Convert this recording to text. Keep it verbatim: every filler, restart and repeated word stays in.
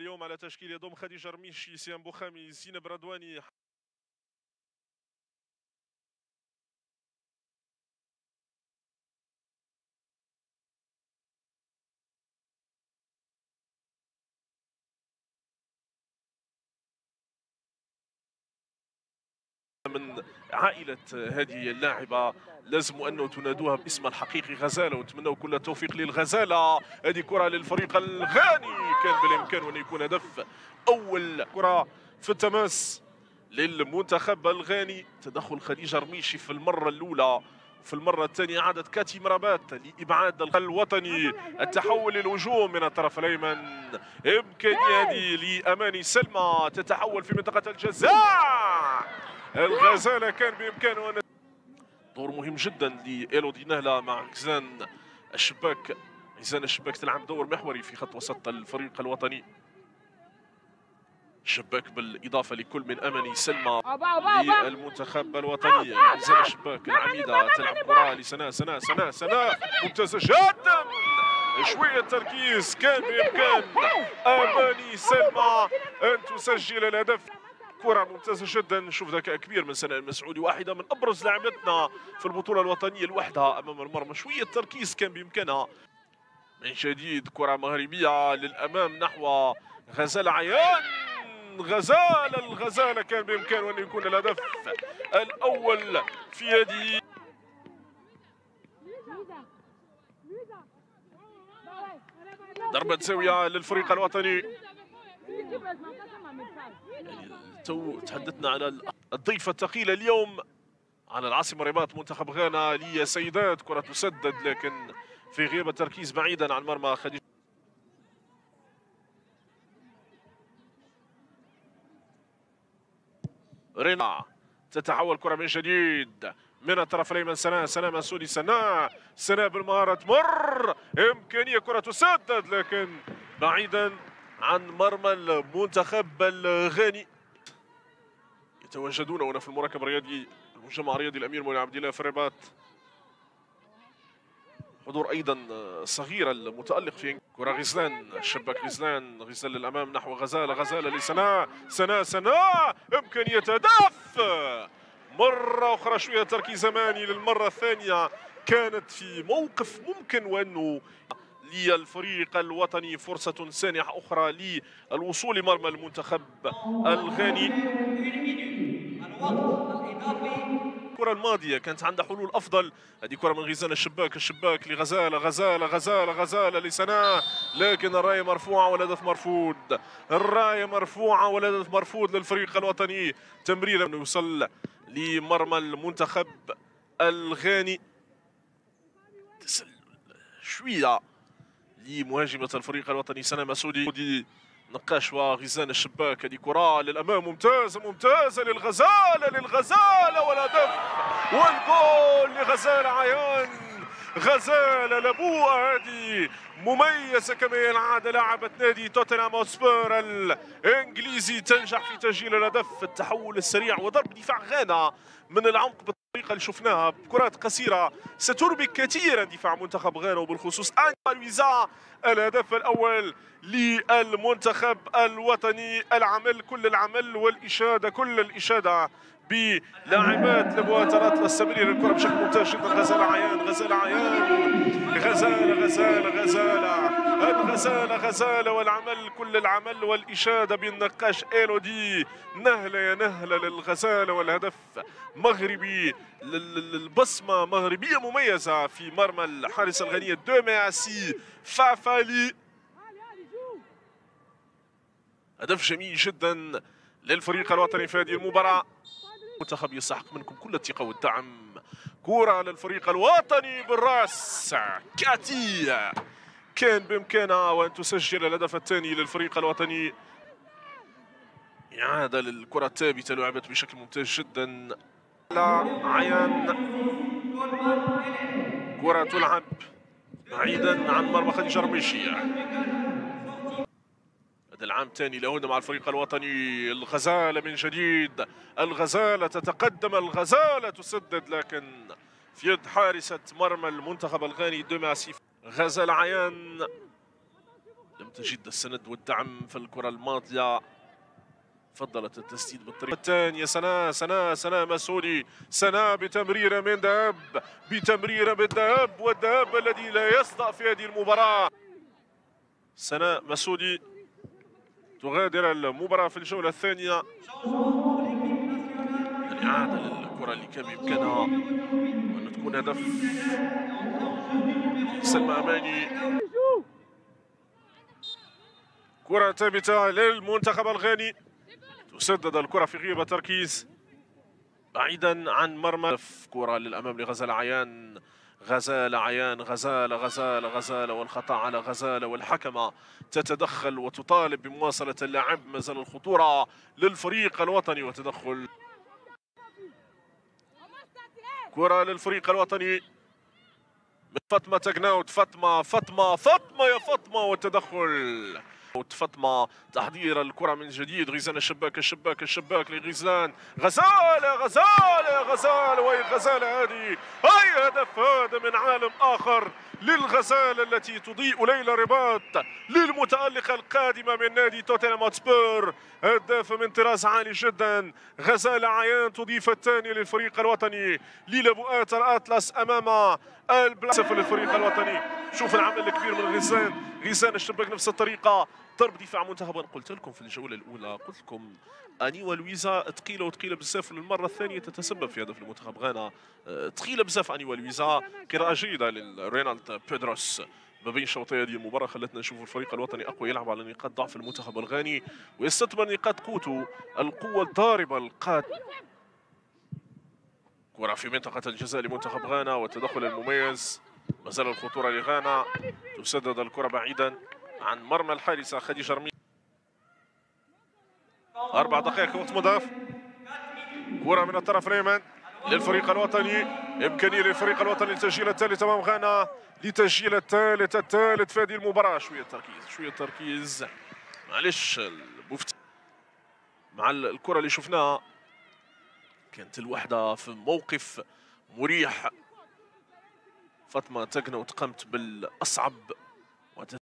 اليوم على تشكيل يضم خديجة رميشي، سيام بوخامي، زينب رضواني. من عائلة هذه اللاعبة لازم أنه تنادوها باسمها الحقيقي غزالة، ونتمنوا كل التوفيق للغزالة. هذه كرة للفريق الغاني، كان بالإمكان أن يكون هدف أول كرة في التماس للمنتخب الغاني. تدخل خديجة رميشي في المرة الأولى، في المرة الثانية عادت كاتي مرابات لإبعاد الوطني. التحول للهجوم من الطرف الأيمن، إمكانية هذه لأماني سلمى تتحول في منطقة الجزاء. الغزالة كان بإمكانه أن دور مهم جدا لإيلودي نهلة مع غزان الشباك. غزان الشباك تلعب دور محوري في خط وسط الفريق الوطني. شباك بالإضافة لكل من أماني سلمى للمنتخب الوطني. غزان الشباك العميدة تلعب كرة لسناء سناء سناء سناء ممتازة جدا. شوية تركيز، كان بإمكان أماني سلمى أن تسجل الهدف. كرة ممتازة جدا، نشوف ذكاء كبير من سناء المسعودي، واحدة من أبرز لاعبتنا في البطولة الوطنية لوحدها أمام المرمى. شوية تركيز كان بإمكانها. من جديد كرة مغربية للأمام نحو غزالة عيان. غزالة الغزالة كان بإمكانه أن يكون الهدف الأول في هذه. ضربة زاوية للفريق الوطني. تو تحدثنا على الضيفة الثقيلة اليوم على العاصمة الرباط منتخب غانا لسيدات. كرة تسدد لكن في غياب التركيز بعيدا عن مرمى خديجة. رينا تتحول كرة من جديد من الطرف الأيمن. سناء سناء مسعودي سناء سناء بالمهارة تمر، إمكانية كرة تسدد لكن بعيدا عن مرمى المنتخب الغاني. يتواجدون هنا في المركب الرياضي المجمع الرياضي الأمير مولى عبد الله في الرباط. حضور أيضا صغير المتألق في كرة غزلان الشباك. غزلان غزلان للأمام نحو غزالة. غزالة لسناء سناء سناء إمكانية هدف. مرة أخرى شوية تركيز أماني للمرة الثانية، كانت في موقف ممكن وأنه للفريق الوطني فرصة سانحة أخرى للوصول لمرمى المنتخب الغاني. الكرة الماضية كانت عندها حلول أفضل. هذه كرة من غزال الشباك. الشباك لغزالة. غزالة غزالة غزالة لسناء، لكن الراية مرفوعة والهدف مرفوض. الراية مرفوعة والهدف مرفوض للفريق الوطني. تمريرة انه يوصل لمرمى المنتخب الغاني. تسلل شوية لمهاجمة الفريق الوطني سناء مسعودي. نقاش وغزان الشباك. هذه كرة للأمام ممتازة ممتازة للغزالة للغزالة والهدف والجول لغزالة عيان. غزالة لبوءة هذه مميزة كما هي العادة. لاعبة نادي توتنهام هوتسبير الإنجليزي تنجح في تسجيل الهدف. التحول السريع وضرب دفاع غانا من العمق بالطريقة اللي شفناها بكرات قصيرة ستربك كثيرا دفاع منتخب غانا، وبالخصوص أنجا لويزا. الهدف الأول للمنتخب الوطني. العمل كل العمل والإشادة كل الإشادة بلاعبات لبواترات السمير. الكرة بشكل ممتاز جدا. غزالة عيان غزالة عيان غزالة غزالة غزالة الغزالة غزالة والعمل كل العمل والإشادة بالنقاش إيلودي نهلة يا نهلة للغزالة. والهدف مغربي، البصمة مغربية مميزة في مرمى الحارس الغانية دومياسي فافالي. هدف جميل جدا للفريق الوطني في هذه المباراة. المنتخب يستحق منكم كل الثقة والدعم. كرة للفريق الوطني بالراس. كاتي كان بإمكانها وأن تسجل الهدف الثاني للفريق الوطني. إعادة للكرة الثابتة لعبت بشكل ممتاز جدا. عيان كرة تلعب بعيدا عن مرمى خديجة رميشي. هذا العام الثاني له مع الفريق الوطني. الغزالة من جديد. الغزالة تتقدم. الغزالة تسدد لكن في يد حارسة مرمى المنتخب الغاني دوماسي. غزالة عيان لم تجد السند والدعم في الكرة الماضية، فضلت التسديد بالطريقة الثانية. سناء سناء سناء مسعودي، سناء بتمريرة من ذهب، بتمريرة بالذهب، والذهب الذي لا يصدأ في هذه المباراة. سناء مسعودي تغادر المباراة في الجولة الثانية. الإعادة للكرة اللي كان بإمكانها أن تكون هدف. سلمى أماني، كرة ثابتة للمنتخب الغاني، تسدد الكرة في غياب تركيز بعيدا عن مرمى. كرة للأمام لغزالة عيان، غزالة عيان، غزالة غزالة غزالة، والخطأ على غزالة، والحكمة تتدخل وتطالب بمواصلة اللعب. ما زال الخطورة للفريق الوطني وتدخل. كرة للفريق الوطني من فاطمة تقناوت، فاطمة فاطمة فاطمة يا فاطمة، والتدخل. فاطمة تحضير الكرة من جديد. غزلان الشباك الشباك الشباك لغزلان، غزالة غزالة غزالة، وهي غزالة هذه، أي هدف هذا من عالم آخر للغزالة التي تضيء ليلى رباط للمتألقة القادمة من نادي توتنهام هوتسبير. هداف من طراز عالي جدا. غزالة عيان تضيف الثاني للفريق الوطني. ليلى بؤات الأطلس أمام البلاصة للفريق الوطني. شوف العمل الكبير من غزلان، غزلان الشباك نفس الطريقة، ضرب دفاع منتخب. قلت لكم في الجولة الأولى، قلت لكم أني ولويزا ثقيلة وثقيلة بزاف، للمرة الثانية تتسبب في هدف المنتخب غانا. ثقيلة بزاف أني ولويزا. قراءة جيدة لرينالد بيدروس ما بين شوطي هذه المباراة، خلتنا نشوف الفريق الوطني أقوى، يلعب على نقاط ضعف المنتخب الغاني ويستثمر نقاط قوته، القوة الضاربة القادمة. كرة في منطقة الجزاء لمنتخب غانا والتدخل المميز. ما زال الخطورة لغانا، تسدد الكرة بعيدا عن مرمى الحارسة خديجة رمي. أربع دقائق وقت مضاف. كرة من الطرف الأيمن للفريق الوطني، إمكانية للفريق الوطني لتسجيل الثالث أمام غانا، لتسجيل الثالث الثالث في هذه المباراة. شوية تركيز شوية تركيز، معلش المفتي مع الكرة اللي شفناها كانت الوحدة في موقف مريح. فاطمة تقناوت قامت بالأصعب